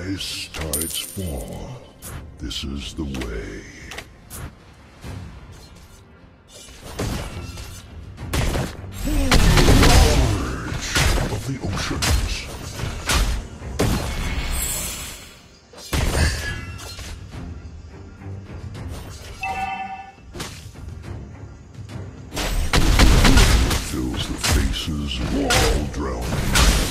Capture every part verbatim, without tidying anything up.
rise, tides fall. This is the way. Surge of the oceans. Fills the faces of all drowning.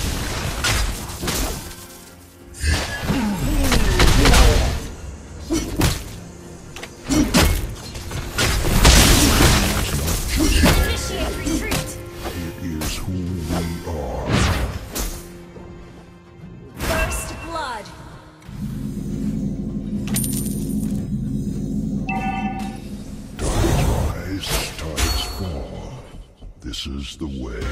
This is the way.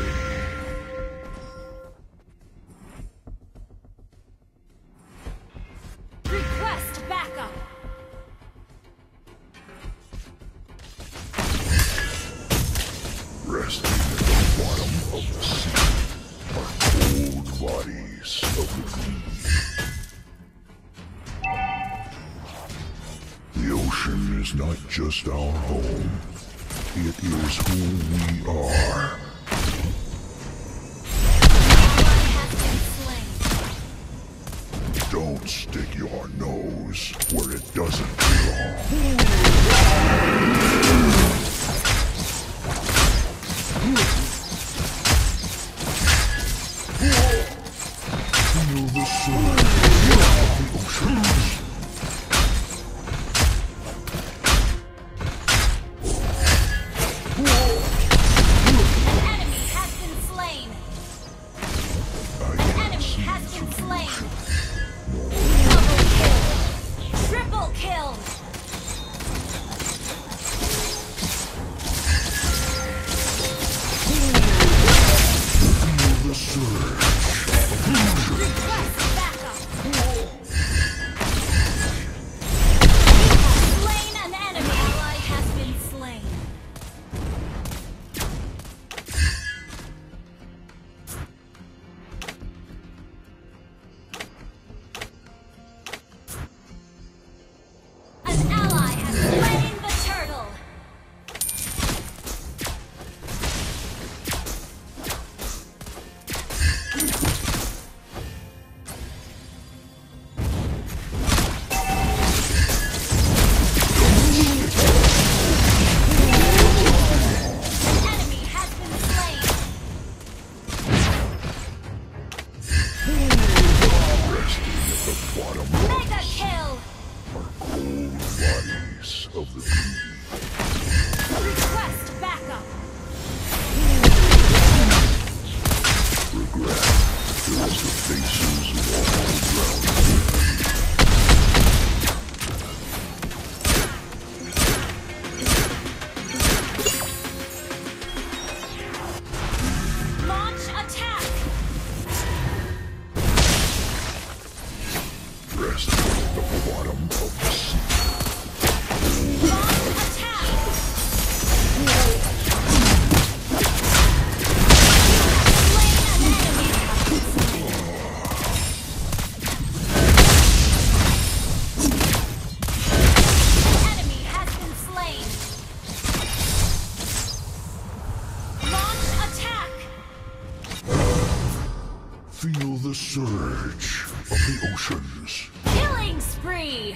Request backup. Resting at the bottom of the sea are cold bodies of the deep. The ocean is not just our home. It is who we are. Don't stick your nose where it doesn't belong. Feel the surge of the oceans. Feel the surge of the oceans. Killing spree!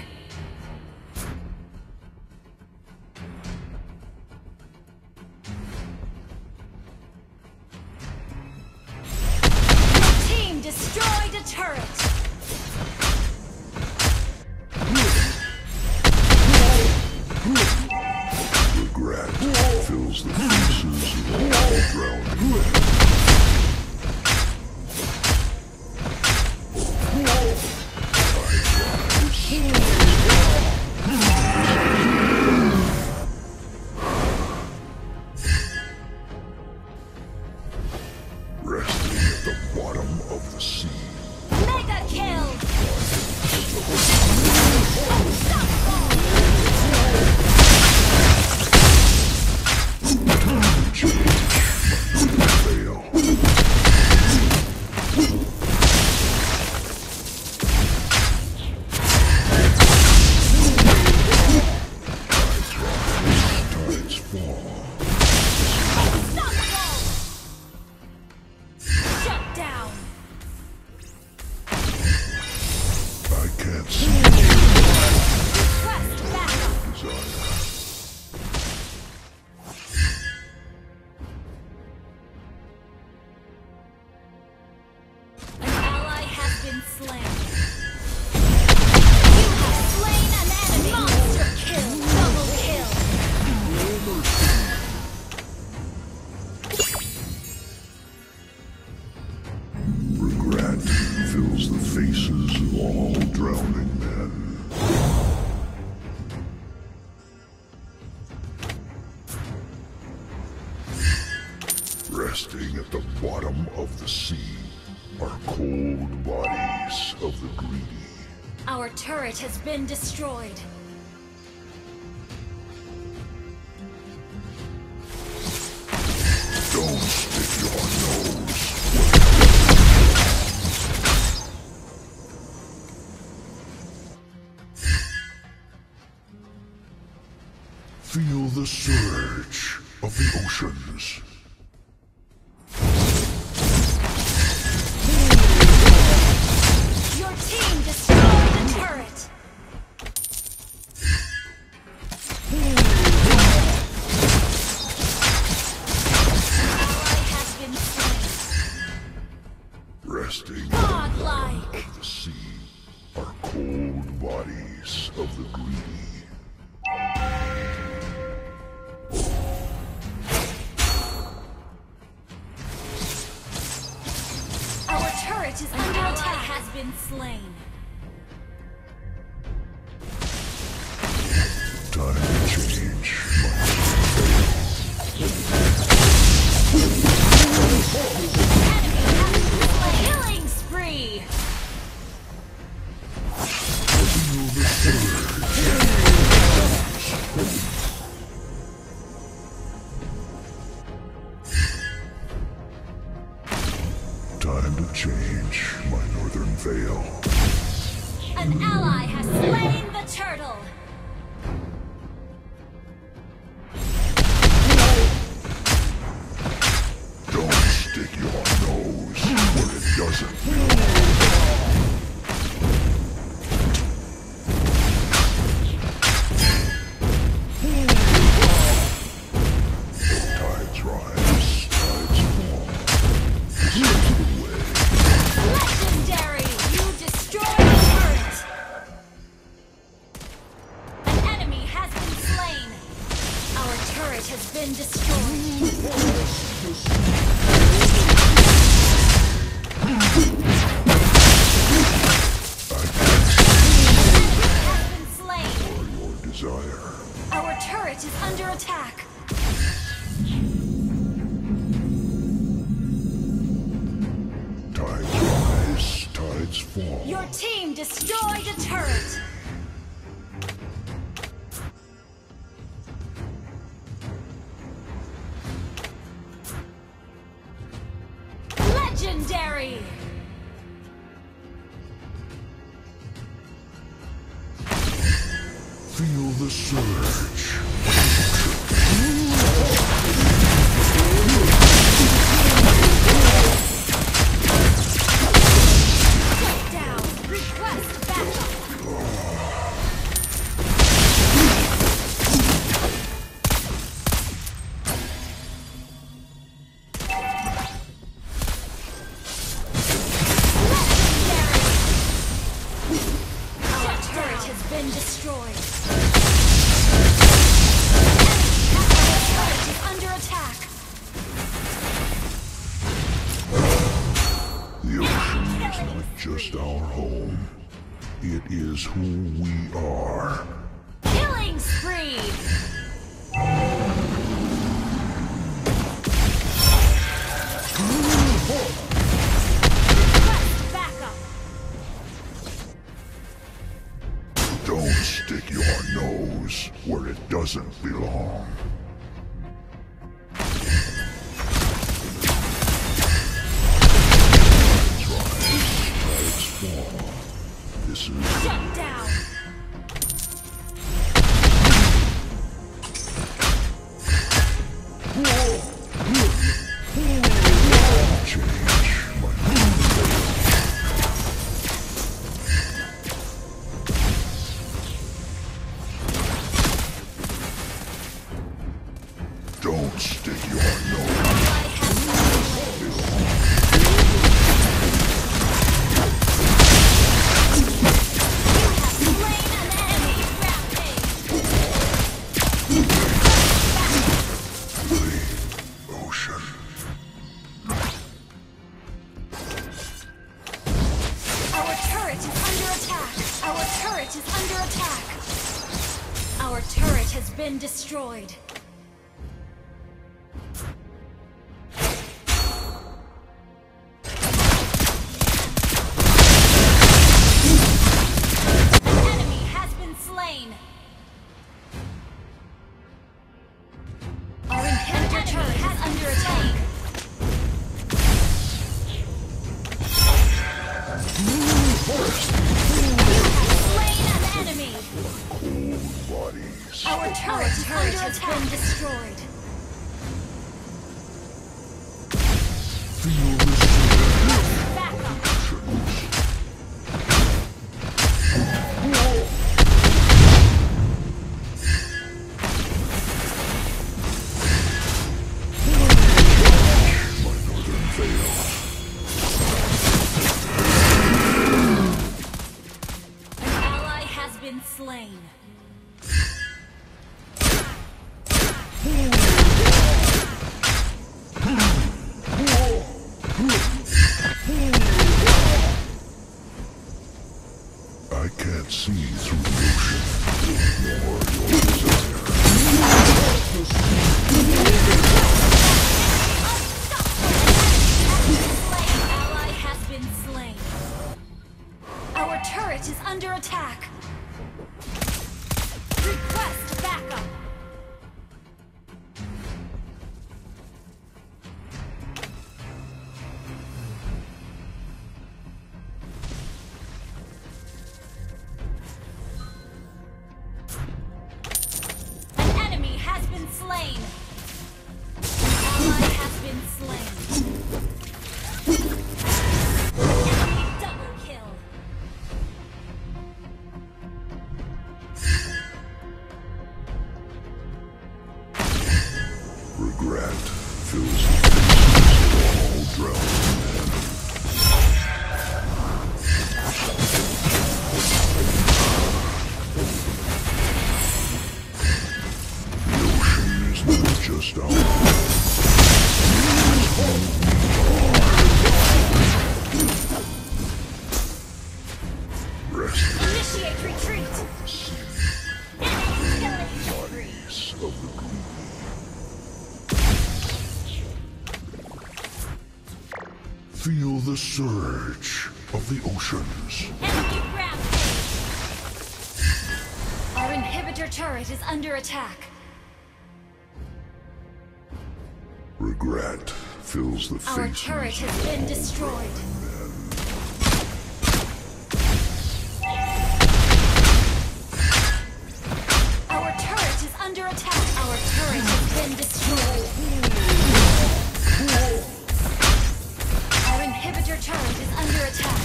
Your team destroyed a turret! Regret fills the faces of all drowning. Resting at the bottom of the sea. Mega kill! Change. Resting at the bottom of the sea are cold bodies of the greedy. Our turret has been destroyed. Don't stick your nose. Feel the surge of the oceans. Your team destroyed the turret. Ally has been slain. Resting Godlike. of the sea are cold bodies of the greedy. Our turret is under attack. Has been slain. Time to change. Killing spree. Feel the surge. Time to change my northern veil. An ally has slain the turtle. Don't stick your nose where it doesn't belong. Tides rise, tides fall. This is the way. Legendary! You destroyed the turret. An enemy has been slain. Our turret has been destroyed. Has been slain. For your desire. Our turret is under attack. Tides rise, tides fall. Your team destroyed a turret. Legendary! Feel the surge. Shut down. Request backup. Our turret has been destroyed. Our turret is under attack. The ocean is not just our home. It is who we are. Killing spree. Request backup. Don't stick your nose where it doesn't belong. Tides rise, tides fall. This is Shut down. change. My Don't stick your nose. Ally has slain an enemy. Rampage. The ocean. Our turret is under attack. Our turret is under attack. Our turret has been destroyed. bodies. Our turret, Our turret has been destroyed. Feel the surge. Back up. My northern veil. An ally has been slain. I can't see through the ocean, nor your desire. Ally has been slain. Our turret is under attack. Request backup. Slain. Ally has been slain. Enemy double kill. Regret fills the faces of all drowning men. Just out. Rest. Initiate retreat. Enemy killing spree. Of the greedy. Feel the surge of the oceans. Enemy rampage. Our inhibitor turret is under attack. Regret fills the faces. Our turret has been destroyed. Our turret is under attack. Our turret has been destroyed. Our inhibitor turret is under attack.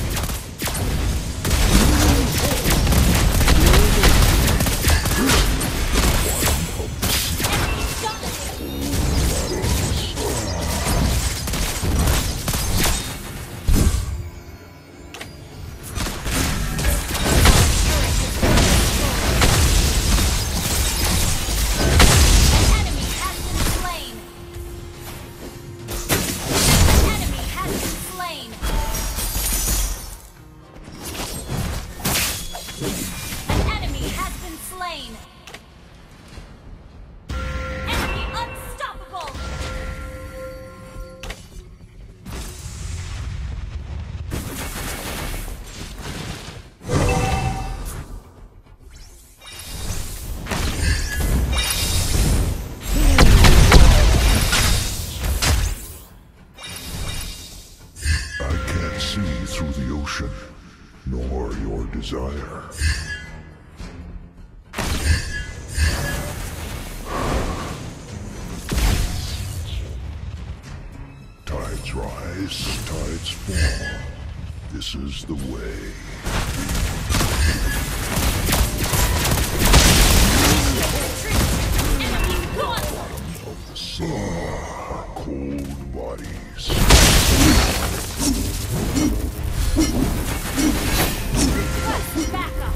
Through the ocean, nor your desire. Tides rise, tides fall. This is the way. Of the sea are cold bodies. Request backup.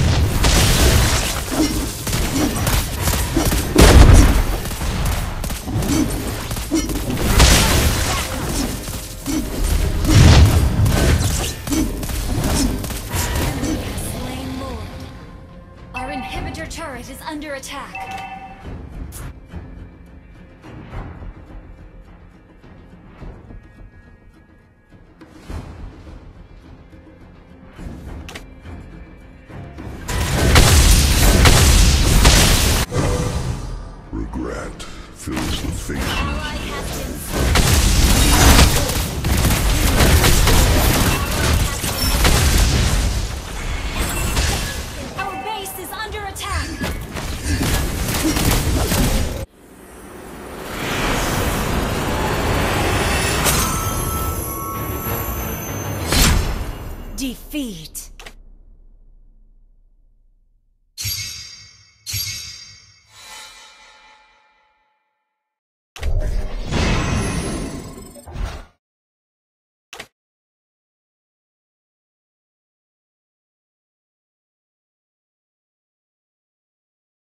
Slain Lord. Our inhibitor turret is under attack. Regret fills the faces. Ally has been slain. Our base is under attack. Great.